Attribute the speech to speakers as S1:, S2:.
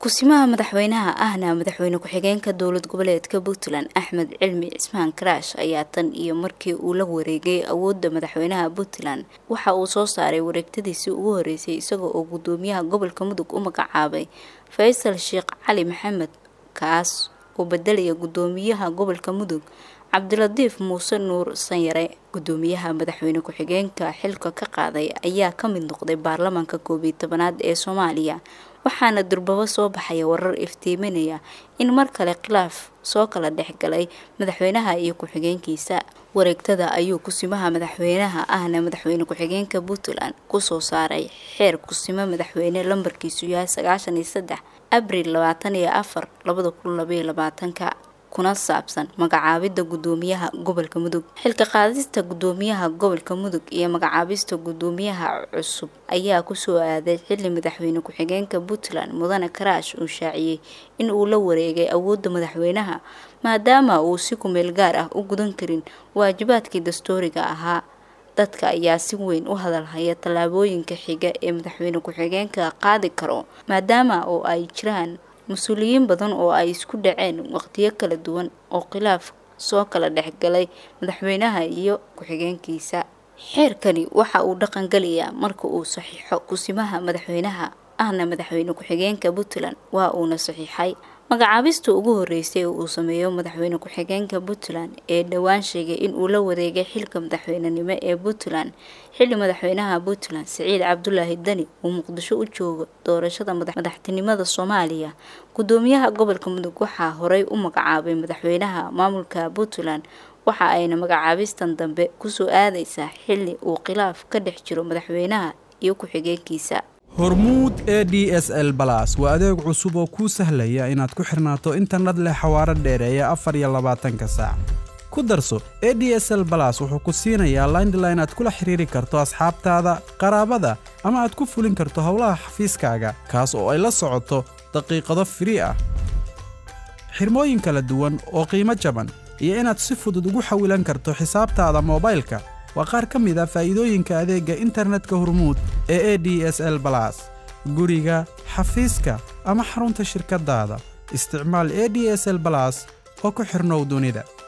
S1: kusimaha madaxweynaha ahna madaxweyne ku-xigeenka dowlad goboleedka Puntland Axmed Cilmi Cismaan Karaash ayaa tan iyo markii uu la wareegay awoodda madaxweynaha Puntland waxa uu soo saaray wareegtadiisii ugu horeysay isagoo oo gudoomiyaha gobolka Mudug u magacaabay Faysal Sheekh Cali Maxamed kaas oo bedelaya gudoomiyaha gobolka Mudug Cabdiladiif Muuse Nuur Sanyare. gudoomiyaha madaxweyne ku-xigeenka xilka ka qaaday ayaa ka mid noqday baarlamaanka 12aad ee Soomaaliya waxaana durbaba soo baxay warar iftiiminaya in mar kale khilaaf soo kala dhexgalay madaxweynaha iyo ku-xigeenkiisa. wareegtada ayuu kusimaha madaxweynaha ahna madaxweyne ku-xigeenka Puntland ku soo saaray xeer kusima madaxweyne lambarkiisu yahay 93 Abriil 24 2022 kuna saabsan magacaabida gudoomiyaha gobolka Mudug. xilka qaadista gudoomiyaha gobolka Mudug iyo magacaabista gudoomiyaha cusub ayaa ku soo aaday xilli madaxweyne ku-xigeenka Puntland Mudane Karaash uu shaaciyay in uu la wareegay awoodda madaxweynaha maadaama uu si ku meel gaar ah u gudan karin waajibaadkii dastuuriga ahaa. dadka ayaa si weyn u hadalhaya tallaabooyinka xiga ee madaxweyne ku-xigeenka qaadi karo maadaama oo ay jiraan مسؤولين بدن oo ay isku dhaceen waqtiyo kala duwan oo khilaaf soo kala dhexgalay madaxweynaha iyo ku-xigeenkiisa. xeerkani waxa uu dhaqan galiyaa marka uu saxiixo kusimaha madaxweynaha ahna madaxweyne ku-xigeenka Puntland waa uu saxiixay magacaabista ugu horeysay uu sameeyo madaxweyne ku-xigeenka Puntland ee dhawaan sheegay in uu la wareegay xilka madaxweynenimo ee Puntland xilli madaxweynaha Puntland Saciid Cabdullaahi Dani uu Muqdisho u joogo doorashada madaxtinimada Soomaaliya. gudoomiyaha gobolka Mudug waxa horay u magacaabay madaxweynaha maamulka Puntland waxa ayna magacaabistan dambe ku soo aadaysaa xilli uu khilaaf ka dhex jiro madaxweynaha iyo ku-xigeenkiisa.
S2: hormuud ADSL Plus waa adeeg cusub oo ku sahlaya inaad ku xirnaato internet leh xawaare dheereeya 24 saac. ku darso ADSL Plus wuxuu ku siinayaa landline aad kula xiriiri karto asxaabtaada, qaraabada ama aad ku fulin karto hawlaha xafiiskaaga kaas oo ay la socoto daqiiqado free ah. xirmooyin kala duwan oo qiimo jaban iyo inaad si fudud ugu xawilan karto xisaabtaada moobilka waa qaar ka mid ah faa'iidooyinka adeegga internetka hormuud ee ADSL Plus. guriga, xafiiska ama xarunta shirkadaada isticmaal ADSL Plus oo ku xirnow dunida.